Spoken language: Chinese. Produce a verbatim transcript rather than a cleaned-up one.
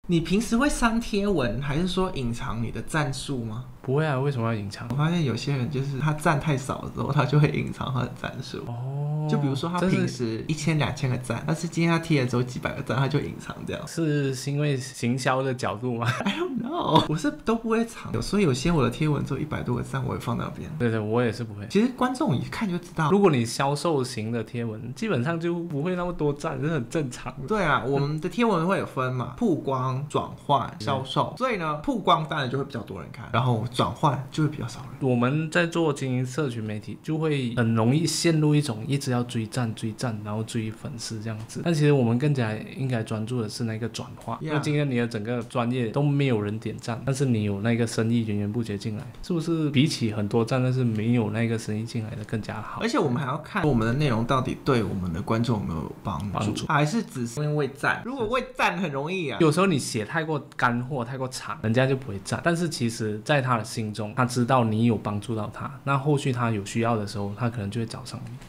你平时会删贴文，还是说隐藏你的赞数吗？ 不会啊，为什么要隐藏？ 我发现有些人就是他赞太少的时候，他就会隐藏他的赞数。哦，就比如说他平时一千两千个赞，但是今天他贴了只有几百个赞，他就隐藏这样。 是因为行销的角度吗 ？I don't know， 我是都不会藏，所以有些我的贴文只有一百多个赞，我会放那边。 对对，我也是不会。 其实观众一看就知道， 如果你销售型的贴文，基本上就不会那么多赞，这是很正常的。 对啊，我们的贴文会有分嘛，曝光、转换、销售，所以呢，曝光当然就会比较多人看，然后转换就会比较少人。 我们在做经营社群媒体，就会很容易陷入一种一直要追赞、追赞，然后追粉丝这样子。但其实我们更加应该专注的是那个转化。因为今天你的整个专业都没有人点赞，但是你有那个生意源源不绝进来，是不是比起很多赞但是没有那个生意进来的更加好？ 而且我们还要看我们的内容到底对我们的观众有没有帮助，帮助还是只是因为赞？如果为赞很容易啊， 有时候你写太过干货、太过长，人家就不会赞。但是其实在他的心中，他知道你有帮助到他，那后续他有需要的时候，他可能就会找上你。